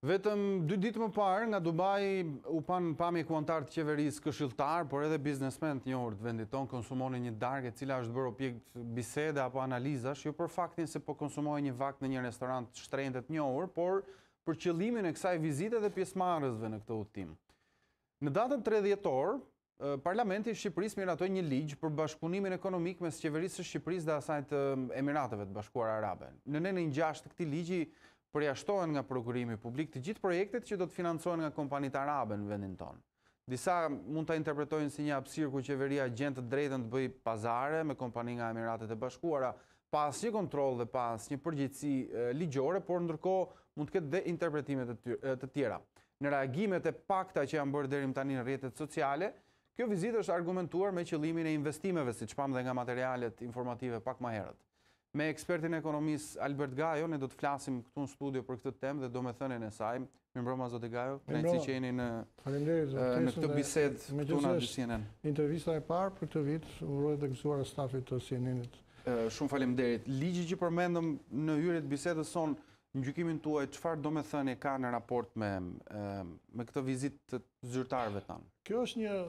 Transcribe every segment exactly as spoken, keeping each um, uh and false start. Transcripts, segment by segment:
Vetëm dy ditë më parë nga Dubai u pan pamje ku antar të qeverisë këshilltar, por edhe biznesmen të njohur të vendit tonë konsumonin një darkë e cila është bërë objekt bisede apo analizash, jo për faktin se po konsumohej një vakt në një restorant shtrenjtë të njohur, por për qëllimin e kësaj vizite dhe pjesëmarrësve në këtë udhtim. Në datën tre dhjetor, Parlamenti i Shqipërisë miratoi një ligj për bashkëpunimin ekonomik mes qeverisë së Shqipërisë dhe asaj të Emirateve të Bashkuara Arabe. Në nenën gjashtë të këtij ligji përjashtohen nga prokurimi publik të gjithë projektet që do të financohen nga kompanitë arabe në vendin tonë. Disa mund ta interpretojnë si një hapësirë ku qeveria gjen të drejtën të bëjë pazare me kompani nga Emiratet e Bashkuara, pa asnjë kontroll dhe pa asnjë përgjegjësi ligjore, por ndërkohë mund të ketë dhe interpretime të tjera. Në reagimet e pakta që janë bërë deri më tani në rrjetet sociale, kjo vizitë është argumentuar me qëllimin e investimeve, siç pam dhe nga materialet informative pak më herët. Me ekspertin e ekonomisë Albert Gajo, ne do të flasim këtu në studio për këtë temë dhe do me thënien e saj. Mirëmbrëma zoti Gajo, kënaqësi që jeni në në këtë bisedë këtu në C N N. Intervista e parë për këtë vit uroj të gëzuar stafit të C N N-it. Shumë faleminderit. Ligji që përmendëm në hyrje të bisedës son, në gjykimin tuaj, çfarë do me thënie ka në raport me me këtë vizitë të zyrtarëve tanë? Kjo është një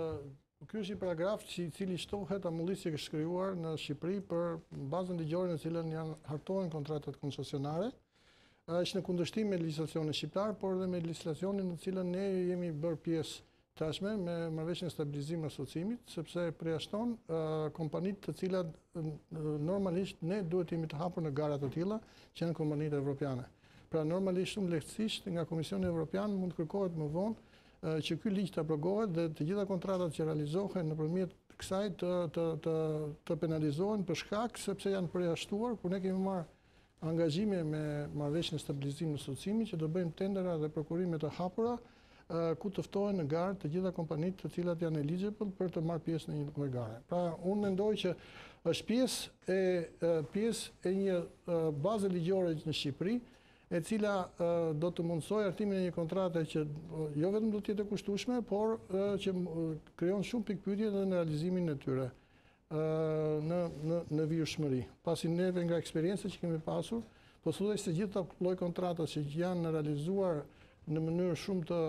Ky është një paragraf që i cili shtohet amullisje që është shkruar në Shqipëri për bazën ligjore në cilën janë hartohen kontratat koncesionare. Është në kundërshtim me legjislacionin shqiptar, por edhe me legjislacionin në cilën ne jemi bërë pjesë tashme me marrëveshjen e stabilizimit dhe asociimit, sepse përjashton kompanitë të cilat normalisht ne duhet jemi të hapur në gara të tilla që janë kompanitë evropiane. Pra normalisht shumë lehtësisht nga Komisioni Evropian mund të kërkohet më vonë që ky ligj të abrogohet dhe të gjitha kontratat që realizohen nëpërmjet kësaj të të të të penalizohen për shkak sepse janë përjashtuar, kur ne kemi marrë angazhime me marrëveshjen e stabilizimit dhe asociimit që do bëjmë tendera dhe prokurime të hapura ku të ftohen në garë të gjitha kompanitë të cilat janë eligible për të marrë pjesë në një lloj gare. Pra unë mendoj që është pjesë e pjesë e një baze ligjore në Shqipëri, e cila do të mundsojë hartimin e një kontrate që jo vetëm do të jetë e kushtueshme, por që krijon shumë pikpyetje edhe në realizimin e tyre në në në vijshmëri. Pasi neve nga eksperjenca që kemi pasur, po thuaj se gjithë ato lloj kontrata që janë realizuar në mënyrë shumë të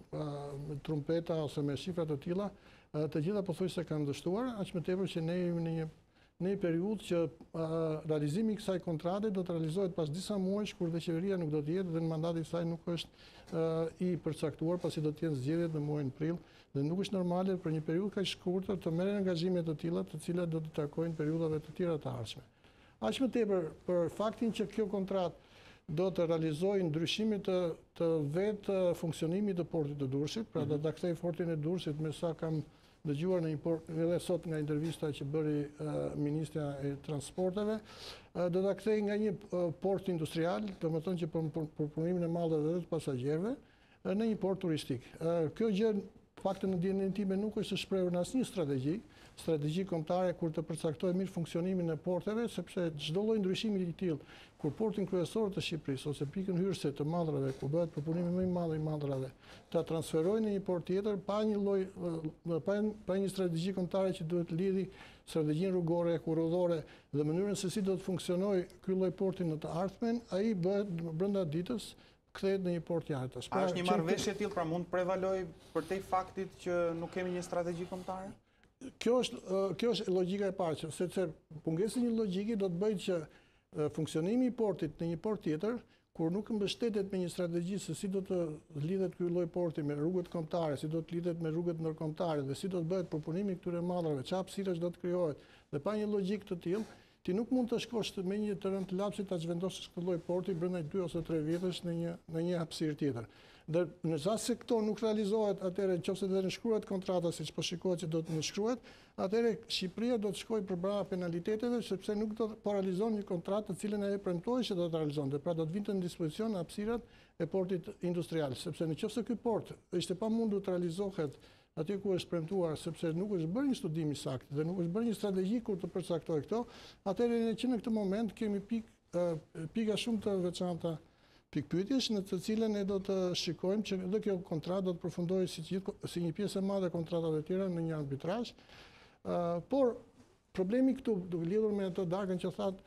me trumpeta ose me shifra të tilla, të gjitha pothuajse kanë dështuar, aq më tepër që ne jemi në një në një periudhë që realizimi i kësaj kontrate do të realizohet pas disa muajsh kur dhe qeveria nuk do të jetë dhe në mandati i saj nuk është i përcaktuar pasi do të jenë zgjedhjet në muajin prill dhe nuk është normale për një periudhë kaq shkurtër të merren angazhime të tilla të cilat do të takojnë periudhave të tjera të ardhshme. Aq më tepër për faktin që kjo kontratë do të realizojë ndryshime të të vetë funksionimit të portit të Durrësit, pra do ta kthej portin e Durrësit me sa kam dëgjuar në një port, edhe sot nga intervista që bëri Ministra e Transporteve, do ta kthej nga një port industrial, domethënë që për punimin e mallrave dhe të pasagjerëve, në një port turistik. Kjo gjë faktën në dijen time nuk është shprehur në asnjë strategji, strategji kombëtare kur të përcaktojë mirë funksionimin e porteve, sepse çdo lloj ndryshimi i tillë, kur portin kryesor të Shqipërisë ose pikën hyrëse të mallrave, ku bëhet përpunimi më i madh i mallrave, ta transferojnë në një port tjetër pa një lloj pa, pa një strategji kombëtare që duhet lidhi strategjinë rrugore, kurorëdore dhe mënyrën se si do të funksionojë ky lloj porti në të ardhmen, ai bëhet brenda ditës kthehet në një port tjetër. A është një marrëveshje e tillë, pra mund të prevaloj përtej faktit që nuk kemi një strategji kombëtare? Kjo është kjo është logjika e parë, sepse pungesa e një logjike do të bëjë që funksionimi i portit në një port tjetër, kur nuk mbështetet me një strategji se si do të lidhet ky lloj porti me rrugët kombëtare, si do të lidhet me rrugët ndërkombëtare dhe si do të bëhet përpunimi i këtyre mallrave, çfarë hapësirash do të krijohet, dhe pa një logjik të tillë, ti nuk mund të shkosh me një terren të lapsit ta zhvendosësh këtë lloj porti brenda dy ose tre vjetësh në një në një hapësirë tjetër. Dhe në rast se këto nuk realizohet, atëherë nëse do të nënshkruhet kontrata siç po shikohet që do të nënshkruhet, atëherë Shqipëria do të shkojë përpara penaliteteve sepse nuk do të realizon një kontratë të cilën ai premtoi që do të realizonte. Pra do të vinte në dispozicion hapësirat e portit industrial, sepse nëse ky port ishte pamundur të realizohet aty ku është premtuar, sepse nuk është bërë një studim i saktë dhe nuk është bërë një strategji kur të përcaktojë këto, atëherë që në këtë moment kemi pikë pika shumë të veçanta pikpyetjesh në të cilën ne do të shikojmë që edhe kjo kontratë do të përfundojë si gjithë si një pjesë e madhe e kontratave të tjera në një arbitrazh. Por problemi këtu duke lidhur me ato darkën që thatë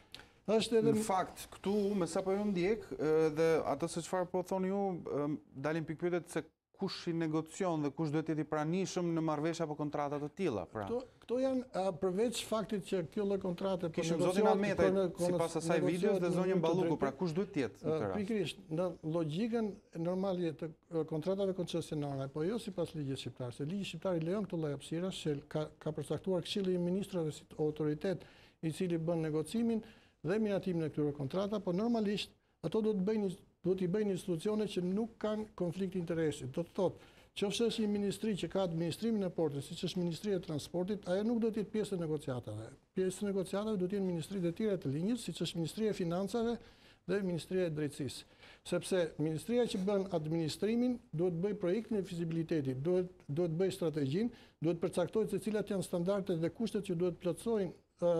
Është edhe Në fakt, këtu, me sa po ju ndjek, ë, dhe atë se çfarë po thoni ju, ë, dalin pikpyetjet se kush i negocion dhe kush duhet jetë i pranishëm në marrëveshje apo kontrata të tilla, pra. Këto, këto janë a, përveç faktit që kjo lloj kontrate po Kishim zotin Ahmetaj, sipas asaj videos dhe zonjën Balluku, pra kush duhet të jetë në këtë rast? Pikërisht, në logjikën normale të uh, kontratave koncesionare, po jo sipas ligjit shqiptar, se ligji shqiptar i lejon këtë lloj hapësirash, që ka, ka përcaktuar Këshilli i Ministrave si autoritet i cili bën negocimin dhe miratimin e këtyre kontrata, po normalisht ato do të bëjnë duhet i bëjnë institucione që nuk kanë konflikt interesi. Do të thotë, qofse është një ministri që ka administrimin e portit, siç është Ministria e Transportit, ajo nuk do të jetë pjesë e negociatave. Pjesë e negociatave do të jenë ministritë e tjera të linjës, siç është Ministria e Financave dhe Ministria e Drejtësisë. Sepse ministria që bën administrimin duhet bëj projektin e fizibilitetit, duhet duhet bëj strategjinë, duhet përcaktojë se cilat janë standardet dhe kushtet që duhet plotësojnë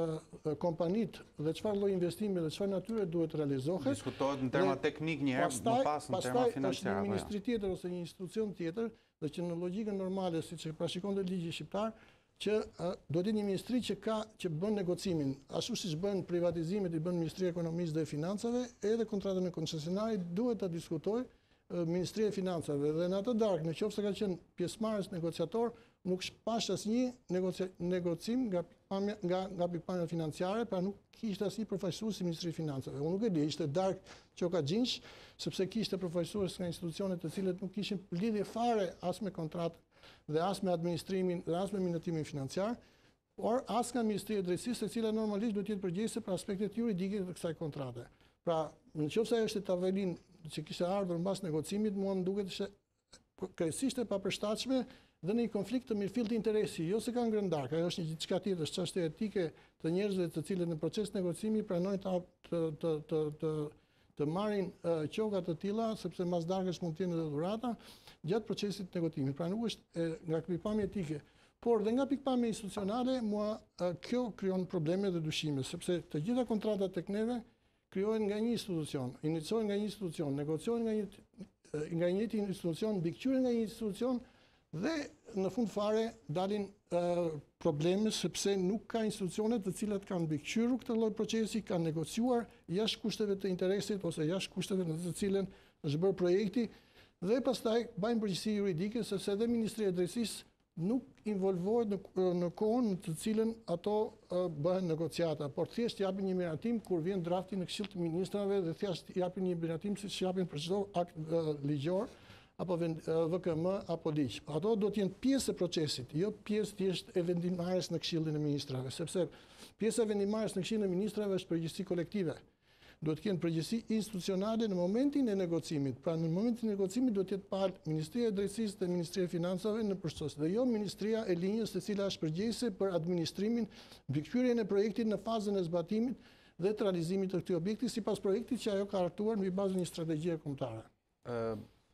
kompanit dhe çfarë lloj investimi dhe çfarë natyre duhet realizohet. Diskutohet në terma teknik një herë, më pas në terma financiare. Pastaj është një ministri tjetër ose një institucion tjetër, dhe që në logjikën normale, siç e parashikon dhe ligji shqiptar, që uh, do të jetë një ministri që ka që bën negocimin, ashtu siç bën privatizimet i bën Ministria e Ekonomisë dhe Financave, edhe kontratën e koncesionarit duhet ta diskutojë uh, Ministria e Financave. Dhe në atë darkë, nëse ka qenë pjesëmarrës negociator, nuk shpash asnjë negoci negocim nga nga nga pikpamja financiare, pra nuk kishte asnjë përfaqësues i Ministrisë së Financave. Unë nuk e di, ishte dark çoka gjinsh, sepse kishte përfaqësues nga institucione të cilët nuk kishin lidhje fare as me kontratë dhe as me administrimin dhe as me miratimin financiar, por as nga Ministria e Drejtësisë, e cila normalisht duhet të jetë përgjegjëse për aspektet juridike të kësaj kontrate. Pra, nëse ajo është tabelin që kishte ardhur mbas negocimit, mua më duket se krejtësisht e papërshtatshme dhe në një konflikt të mirëfillt interesi, jo se ka ngrënë darkë, ajo është një diçka tjetër, është çështje etike të njerëzve të cilët në proces negocimi pranojnë të të të të, të, të marrin uh, qoka të tilla, sepse mas darkës mund të jenë edhe dhurata gjatë procesit të negocimit. Pra nuk është e, nga pikpamje etike, por dhe nga pikpamje institucionale, mua uh, kjo krijon probleme dhe dyshime, sepse të gjitha kontratat tek neve krijohen nga një institucion, iniciojnë nga një institucion, negociojnë nga një nga një institucion, mbikëqyrën nga një institucion, dhe në fund fare dalin uh, probleme sepse nuk ka institucione të cilat kanë mbikëqyrur këtë lloj procesi, kanë negociuar jashtë kushteve të interesit ose jashtë kushteve në të cilën është bërë projekti dhe pastaj bajnë përgjegjësi juridike sepse edhe Ministria e Drejtësisë nuk involvohet në, në kohën në të cilën ato uh, bëhen negociata, por thjesht japin një miratim kur vjen drafti në Këshill të Ministrave dhe thjesht japin një miratim siç japin për çdo akt uh, ligjor apo V K M apo ligj. Ato do të jenë pjesë e procesit, jo pjesë thjesht e vendimarrjes në Këshillin e Ministrave, sepse pjesa e vendimarrjes në Këshillin e Ministrave është përgjegjësi kolektive. Do të kenë përgjegjësi institucionale në momentin e negocimit. Pra në momentin e negocimit do të jetë palë Ministria e Drejtësisë dhe Ministria e Financave në përsos, dhe jo Ministria e Linjës, e cila është përgjegjëse për administrimin, mbikëqyrjen e projektit në fazën e zbatimit dhe të realizimit të këtij objekti sipas projektit që ajo ka hartuar mbi bazën një strategjie kombëtare. Uh...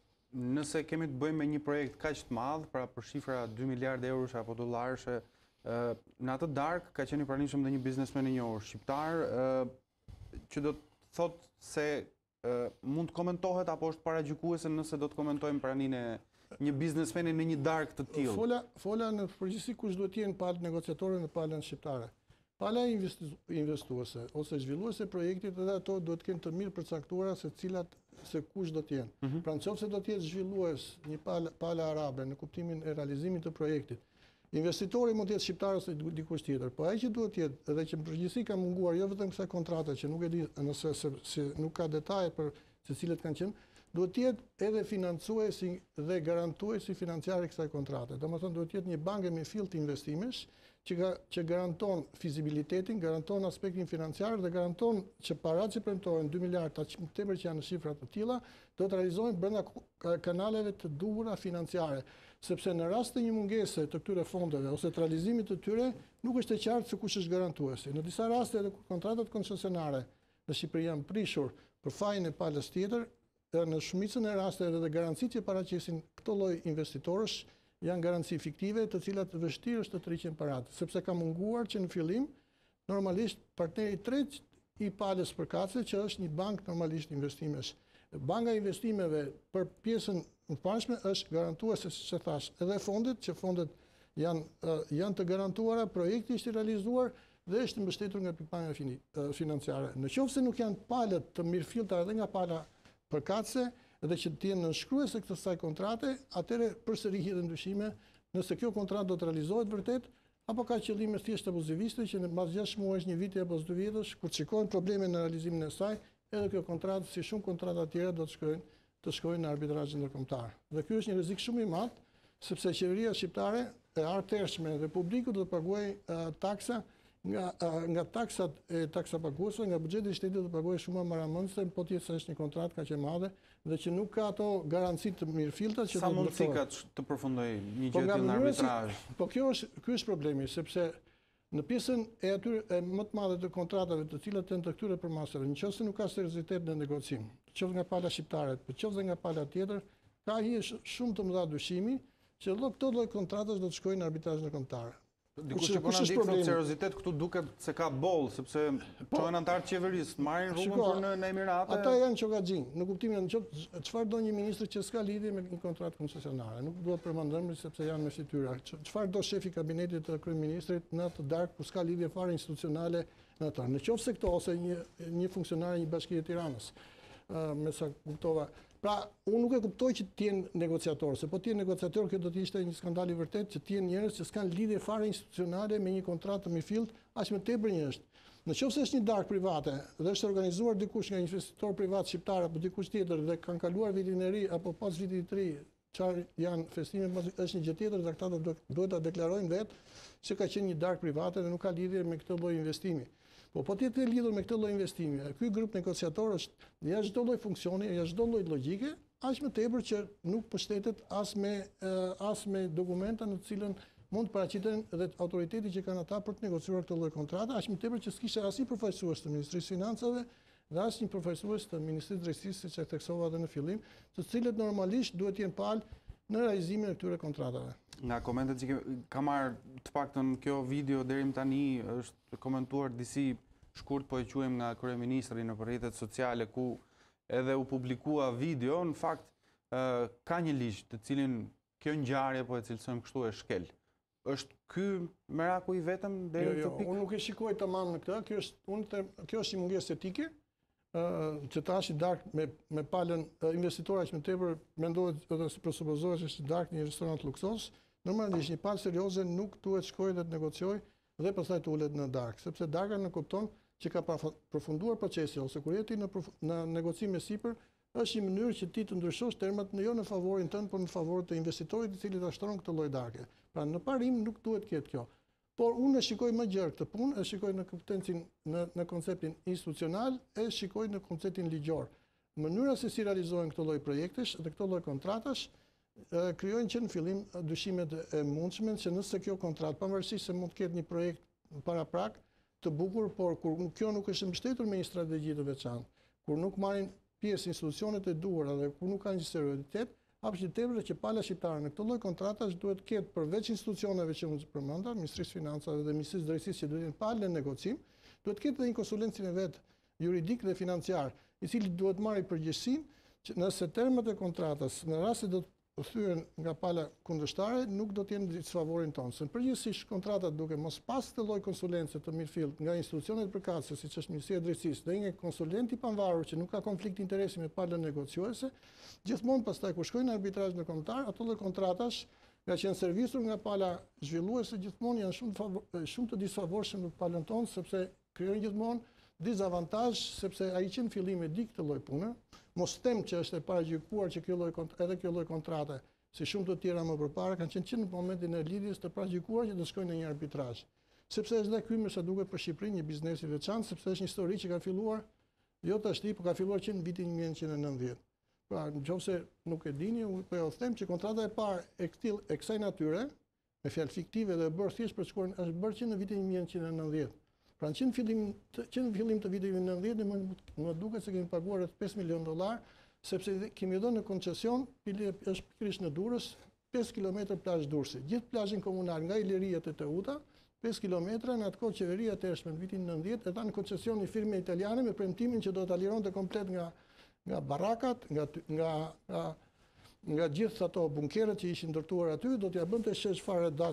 Nëse kemi të bëjmë me një projekt kaq të madh, pra për shifra dy miliardë eurosh apo dollarësh, në atë darkë ka qenë i pranishëm dhe një biznesmen i njohur shqiptar, që do të thotë se mund të komentohet apo është paragjykuese nëse do të komentojmë praninë e një biznesmeni në një darkë të tillë. Fola, fola në përgjithësi kush duhet të jenë palë negociatore në palën shqiptare. Pala investuese ose zhvilluese projektit edhe ato do të kenë të mirë përcaktuara se cilat se kush do të jenë. Mm -hmm. Pra nëse do të jetë zhvillues një palë, palë arabe në kuptimin e realizimit të projektit, investitori mund të jetë shqiptar ose dikush tjetër, po ai që duhet të jetë edhe që në përgjithësi ka munguar jo vetëm kësaj kontrate që nuk e di nëse se, se nuk ka detaje për se cilët kanë qenë, duhet të jetë edhe financuesi dhe garantuesi financiar i kësaj kontrate. Domethënë duhet të jetë një bankë me fill të investimesh që, ga, që garanton fizibilitetin, garanton aspektin financiar dhe garanton që paratë që premtohen dy miliardë aq tepër që janë në shifra të tilla, do të realizohen brenda kanaleve të duhura financiare, sepse në rast të një mungese të këtyre fondeve ose të realizimit të tyre, nuk është e qartë se kush është garantuesi. Në disa raste edhe kontratat koncesionare në Shqipëri janë prishur për fajin e palës tjetër, në shumicën e rasteve dhe garancitë që paraqesin këto lloj investitorësh janë garanci fiktive të cilat vështirë është të tërhiqen paratë, sepse ka munguar që në fillim normalisht partneri tretë i palës përkatëse që është një bankë normalisht investimesh. Banka e investimeve për pjesën në pashme është garantuese, siç e thash, edhe fondet, që fondet janë, uh, janë të garantuara, projekti është i realizuar, dhe është mbështetur nga pikpamja fini- eh, financiare. Në qoftë se nuk janë palët të mirëfillta edhe nga pala përkatëse dhe që të jenë nënshkruese këtë saj kontrate, atëherë përsëri hidhen dyshime nëse kjo kontratë do të realizohet vërtet apo ka qëllime thjesht abuziviste që në mbas gjashtë muajsh, një viti apo dy vjetësh, kur shikohen probleme në realizimin e saj, edhe kjo kontratë, si shumë kontrata tjera, do të shkojnë të shkojnë në arbitrazhin ndërkombëtar. Dhe ky është një rrezik shumë i madh, sepse qeveria shqiptare e artëshme dhe publiku do të paguajë uh, taksa nga uh, nga taksat e taksapaguesve, nga buxheti i shtetit do të paguajë shumë më ramëndse, po të është një kontratë kaq e madhe dhe që nuk ka ato garanci të mirëfillta që sa do të mundësi ka të përfundoj një gjë tillë në arbitrazh. Po kjo është ky është problemi, sepse në pjesën e atyre e më të madhe të kontratave të cilat janë të këtyre përmasave, nëse nuk ka seriozitet në negociim, qoftë nga pala shqiptare, po qoftë nga pala tjetër, ka hije shumë të mëdha dyshimi që këto lloj kontratash do të shkojnë në arbitrazh ndërkombëtar. Dikush që po na ndik thotë seriozitet këtu duket se ka boll, sepse çojnë antar të qeverisë, marrin rrugën për në, në Emirate. Ata janë çogaxhin, në kuptimin e çfarë do një ministër që s'ka lidhje me një kontratë koncesionare. Nuk duhet përmendëm sepse janë me fytyra. Çfarë do shefi i kabinetit të kryeministrit në atë darkë ku s'ka lidhje fare institucionale në atë. Në qoftë se këto ose një një funksionar i një bashkie të Tiranës. Uh, me sa kuptova. Pra, unë nuk e kuptoj që të jenë negociator, se po të jenë negociator, kjo do të ishte një skandal i vërtet që të jenë njerëz që s'kan lidhje fare institucionale me një kontratë të mirëfillt, aq më tepër një është. Në qoftë se është një darkë private dhe është organizuar dikush nga një investitor privat shqiptar apo dikush tjetër dhe kanë kaluar vitin e ri apo pas vitit të ri, çfarë janë festime, është një gjë tjetër dhe ata duhet ta deklarojnë vetë se ka qenë një darkë private dhe nuk ka lidhje me këtë lloj investimi. Po po të jetë lidhur me këtë lloj investimi. Ky grup negociator është jashtë çdo lloj funksioni, jashtë çdo lloj logjike, aq më tepër që nuk pushtetet as me as me dokumenta në të cilën mund të paraqiten edhe autoriteti që kanë ata për të negociuar këtë lloj kontrate, aq më tepër që s'kishte asnjë përfaqësues të Ministrisë Financave dhe asnjë përfaqësues të Ministrisë Drejtësisë, siç e theksova edhe në fillim, të cilët normalisht duhet të jenë palë në realizimin e këtyre kontratave. Nga komentet që ka marrë të paktën kjo video deri më tani është komentuar disi shkurt, po e quajmë nga kryeministri në rrjetet sociale ku edhe u publikua video, në fakt ka një ligj të cilin kjo ngjarje po e cilësojmë kështu e shkel. Është ky meraku i vetëm deri në këtë pikë? Unë nuk e shikoj tamam në këtë, kjo është unë kjo është një mungesë etike. Që tash i dark me me palën investitorë që më tepër mendohet ose presupozohet se është dark një restorant luksos, normalisht një palë serioze nuk duhet shkojë dhe të negociojë dhe pastaj të ulet në dark, sepse darka në kupton që ka përfunduar procesi ose kur jeti në në negocim me sipër, është një mënyrë që ti të ndryshosh termat në jo në favorin tënd, por në favor të investitorit i cili ta shtron këtë lloj darke. Pra në parim nuk duhet ketë kjo. Por unë e shikoj më gjerë këtë punë, e shikoj në kompetencin në, në konceptin institucional, e shikoj në konceptin ligjor. Mënyra se si realizohen këto lloj projektesh dhe këto lloj kontratash e, krijojnë që në fillim dyshimet e mundshme që nëse kjo kontratë, pavarësisht se mund të ketë një projekt paraprak të bukur, por kur kjo nuk është mbështetur me një strategji të veçantë, kur nuk marrin pjesë institucionet e duhura dhe kur nuk ka një seriositet, hapë që tepër që pala shqiptare në këtë lloj kontratash duhet të ketë përveç institucioneve që unë përmenda, Ministrisë Financave dhe Ministrisë Drejtësisë që duhet të palë në negocim, duhet të ketë edhe një konsulencin e vet juridik dhe financiar, i cili duhet marrë përgjegjësinë që nëse termat e kontratës në rast se do të thyen nga pala kundërshtare, nuk do të jenë në disfavorin tonë. Se përgjithsisht kontratat duke mos pas të lloj konsulence të mirëfillt nga institucionet përkatëse, siç është Ministria e Drejtësisë, dhe nga konsulenti i pavarur që nuk ka konflikt interesi me palën negociuese, gjithmonë pastaj kur shkojnë në arbitrazh ndërkombëtar, ato lloj kontratash, nga që janë servisur nga pala zhvilluese, gjithmonë janë shumë të favor, shumë të disfavorshëm në palën tonë, sepse krijojnë gjithmonë dizavantazh, sepse ai që në fillim e di këtë lloj pune, mos them që është e paragjykuar që kjo lloj edhe kjo lloj kontrate, si shumë të tjera më përpara kanë qenë që në momentin e lidhjes të paragjykuar që të shkojnë në një arbitrazh. Sepse është dhe ky më sa duket për Shqipërinë një biznes i veçantë, sepse është një histori që ka filluar jo tashti, por ka filluar që në vitin një mijë nëntëqind e nëntëdhjetë. Pra, nëse nuk e dini, po ja u them që kontrata e parë e këtij e kësaj natyre, me fjalë fiktive dhe e bërë thjesht për shkuar, është bërë që në vitin një mijë nëntëqind e nëntëdhjetë. Pra në qenë fillim, që në fillim të vitit nëntëdhjetë, më, më duket se kemi paguar rreth pesë milion dollar, sepse kemi dhënë në koncesion, pili është pikërisht në Durrës, pesë kilometra plazh Durrësi. Gjithë plazhin komunal nga Ileria te Teuta, pesë kilometra, në atë kohë qeveria e tërshme në vitin nëntëdhjetë e dha në koncesion një firme italiane me premtimin që do ta lironte komplet nga nga barakat, nga nga nga, nga gjithë ato bunkerët që ishin ndërtuar aty, do t'ja bënte shesh fare dac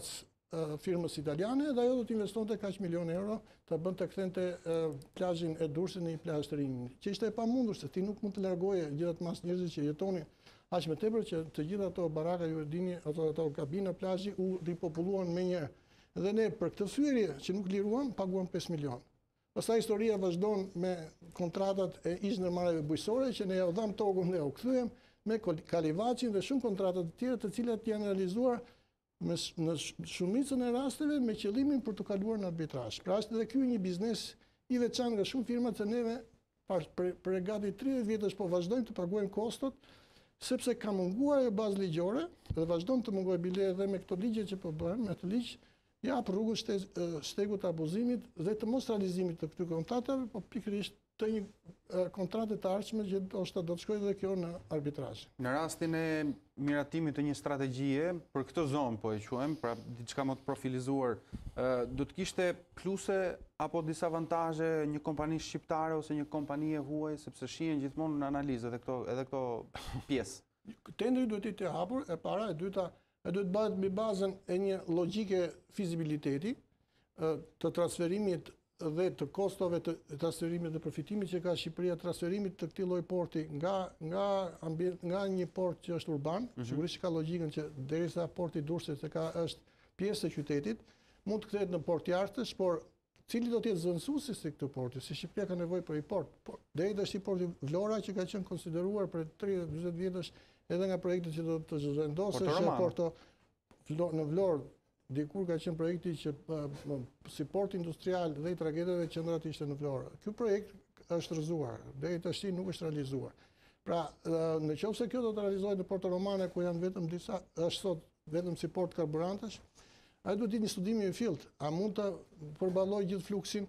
uh, firmës italiane dhe ajo do të investonte kaq milion euro të bën të kthente uh, plazhin e Durrësit në një plazh të rinj. Që ishte e pamundur se ti nuk mund të largoje gjithë mas njerëzit që jetonin aq më tepër që të gjitha ato baraka ju e dini, ato ato kabina plazhi u ripopulluan me një. Dhe ne për këtë thyerje që nuk liruam paguam pesë milion. Pastaj historia vazhdon me kontratat e ish-ndërmarrjeve bujqësore që ne ja u dham tokën dhe u kthyem me Kalivacin dhe shumë kontrata të tjera të cilat janë realizuar me, në shumicën e rasteve me qëllimin për të kaluar në arbitrazh. Pra është edhe ky një biznes i veçantë nga shumë firma që neve për, për, për gati tridhjetë vjetësh po vazhdojmë të paguajmë kostot sepse ka munguar e bazë ligjore dhe vazhdon të mungojë bile edhe me këto ligje që po bëhen, me të ligj jap rrugën shteg, shtegut të abuzimit dhe të mos realizimit të këtyre kontratave, po pikërisht të një kontrate të ardhshme që ndoshta do të shkojë edhe kjo në arbitrazh. Në rastin e miratimit të një strategjie për këtë zonë, po e quajmë, pra diçka më të profilizuar, do të kishte pluse apo disavantazhe një kompani shqiptare ose një kompani e huaj, sepse shihen gjithmonë në analizë edhe këto edhe këto pjesë. Tendri duhet të jetë hapur, e para, e dyta, e duhet bëhet mbi bazën e një logjike fizibiliteti të transferimit dhe të kostove të transferimit dhe përfitimit që ka Shqipëria, transferimit të këtij lloji porti nga nga ambient, nga një port që është urban, mm -hmm. sigurisht ka logjikën që derisa porti i Durrësit se ka është pjesë e qytetit, mund të kthehet në port jashtësh, por cili do të jetë zëvendësuesi si këtë porti, si Shqipëria ka nevojë për një port. Por deri tash porti Vlora që ka qenë konsideruar për tridhjetë njëzet vjetësh edhe nga projektet që do të zhvendosë është Porto në Vlorë. Dikur ka qenë projekti që si port industrial dhe i tragedeve qendrat ishte në Vlorë. Ky projekt është rrëzuar, deri tash nuk është realizuar. Pra, në qoftë se kjo do të realizohet në Porto Romane ku janë vetëm disa, është sot vetëm si port karburantesh, ai duhet të jetë një studim i fillt. A mund të përballojë gjithë fluksin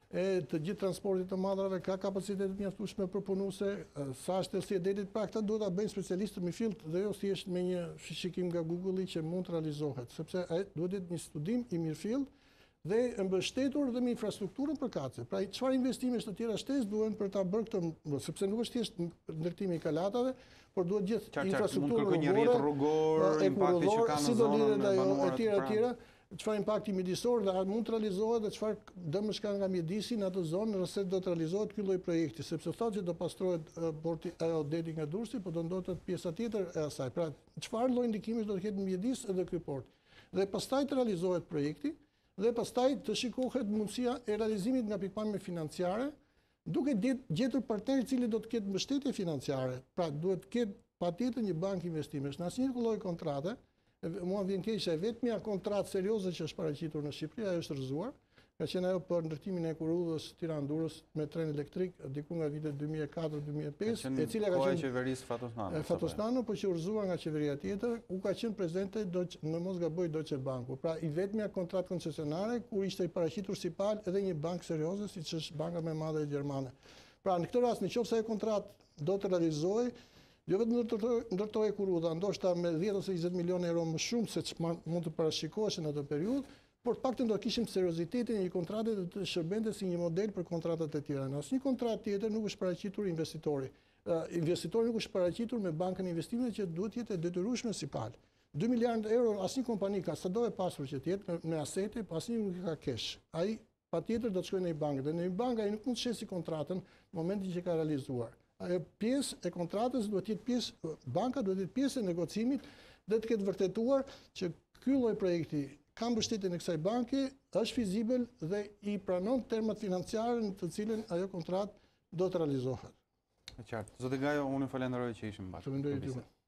e të gjithë transportit të madrave, ka kapacitet mjaftueshme për punuese, sa është si e detit, pra këta duhet ta bëjnë specialistë mi fillt dhe jo thjesht me një shikim nga Google-i që mund të realizohet, sepse ai duhet të jetë një studim i mirëfillt dhe mbështetur dhe me infrastrukturën përkatëse. Pra çfarë investimesh të tjera shtesë duhen për ta bërë këtë, sepse nuk është thjesht ndërtimi i kalatave, por duhet gjithë infrastrukturë rrugore, impakti që ka në zonën e banorëve e tjera e tjera. Çfarë impakti mjedisor dhe a mund të realizohet dhe çfarë dëmësh ka nga mjedisi në atë zonë nëse do të realizohet ky lloj projekti, sepse thotë që do pastrohet porti ajo deti nga Durrësi, por do ndotet pjesa tjetër e asaj. Pra, çfarë lloj ndikimesh do të ketë mjedis edhe ky port. Dhe pastaj të realizohet projekti dhe pastaj të shikohet mundësia e realizimit nga pikpamje financiare, duke gjetur partner i cili do të ketë mbështetje financiare. Pra, duhet të ketë patjetër një bankë investimesh. Në asnjë lloj kontrate, mua vjen keq se vetmja kontratë serioze që është paraqitur në Shqipëri ajo është rrëzuar, ka qenë ajo për ndërtimin e kurudhës Tiranë-Durrës me tren elektrik diku nga vitet dy mijë e katër dy mijë e pesë, e cila ka qenë qeverisë Fatosnano. Fatosnano, po që u rrëzuar nga qeveria tjetër, u ka qenë prezente në mos gaboj Deutsche Banku. Pra i vetmja kontratë koncesionare ku ishte i paraqitur si palë edhe një bankë serioze siç është banka më e madhe gjermane. Pra në këtë rast nëse ajo kontratë do të realizohej, jo vetëm ndërtohej kurudha, ndoshta me dhjetë ose njëzet milionë euro më shumë se që mund të parashikohesh në atë periudhë, por të paktën do të kishim seriozitetin e një kontrate dhe të shërbente si një model për kontratat e tjera. Në asnjë kontratë tjetër nuk është paraqitur investitori. Uh, investitori nuk është paraqitur me bankën e investimeve që duhet të jetë e detyrueshme si palë. dy miliardë euro asnjë kompani ka sado e pasur që të jetë me asete, po asnjë nuk ka kesh. Ai patjetër do të shkojë në një bankë dhe në një bankë ai nuk mund të shesi kontratën në momentin që ka realizuar. Ajo pjesë e kontratës duhet të jetë pjesë, banka duhet të jetë pjesë e negocimit dhe të ketë vërtetuar që ky lloj projekti ka mbështetjen e kësaj banke, është fizibel dhe i pranon termat financiare në të cilën ajo kontratë do të realizohet. E qartë. Zoti Gajo, unë ju falenderoj që ishim bashkë. Faleminderit juve.